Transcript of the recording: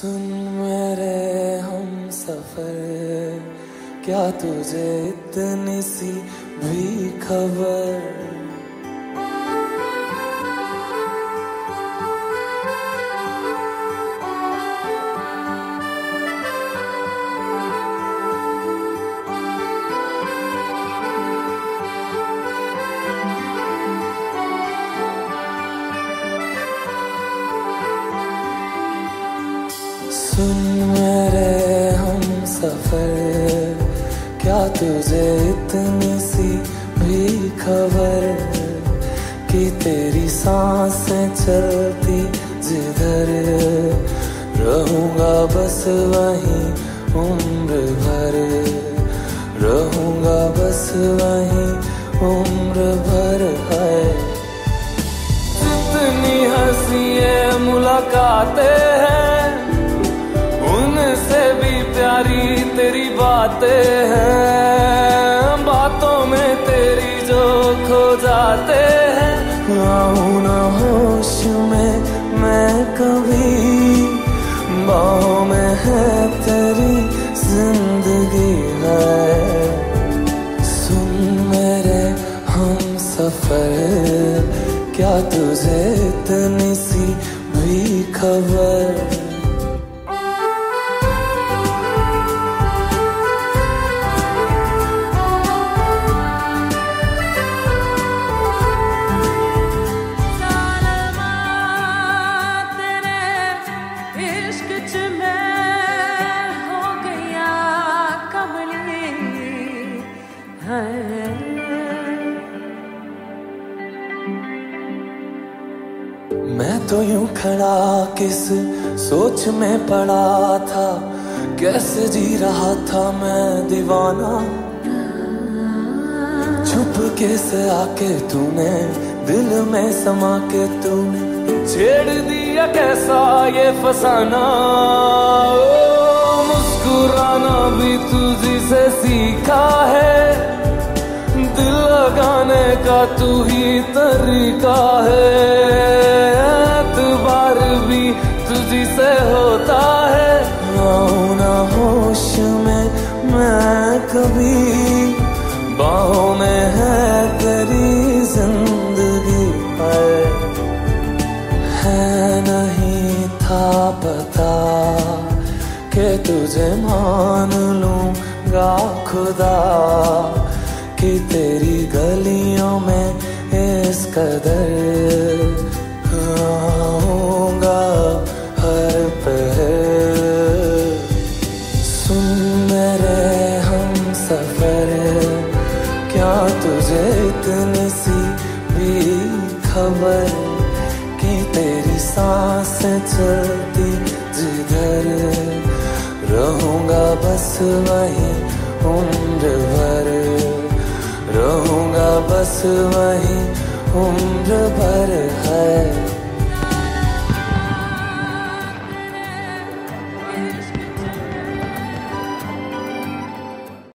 सुन मेरे हम सफर, क्या तुझे इतनी सी भी खबर? सुन मेरे हम सफर, क्या तुझे इतनी सी भी खबर कि तेरी सांसें चलती जिधर, रहूंगा बस वहीं उम्र भर, रहूंगा बस वहीं उम्र भर। है जितनी हंसी मुलाकातें हैं, उनसे भी प्यारी तेरी बातें हैं, बातों में तेरी जो खो जाते हैं। आऊं ना होश में मैं कभी, बाहों में है तेरी जिंदगी है। सुन मेरे हम सफर, क्या तुझे इतनी सी भी खबर? मैं तो यूं खड़ा किस सोच में पड़ा था, कैसे जी रहा था मैं दीवाना। छुप के से आके तूने दिल में समा के तूने छेड़ दिया कैसा ये फसाना। ओ मुस्कुराना भी तुझी से सीखा है, दिल लगाने का तू ही तरीका है। एतबार भी तुझी से होता है, आऊं ना होश में मैं कभी, बाहों में है तेरी जिंदगी है। नहीं था पता कि तुझे मान लूंगा खुदा, कि तेरी गलियों में इस कदर आऊंगा हर पहर। सुन मेरे हम सफर, क्या तुझे इतनी सी भी खबर कि तेरी सांसें चलती जिधर, रहूंगा बस वहीं उम्र भर, रहूंगा बस वहीं उम्र भर।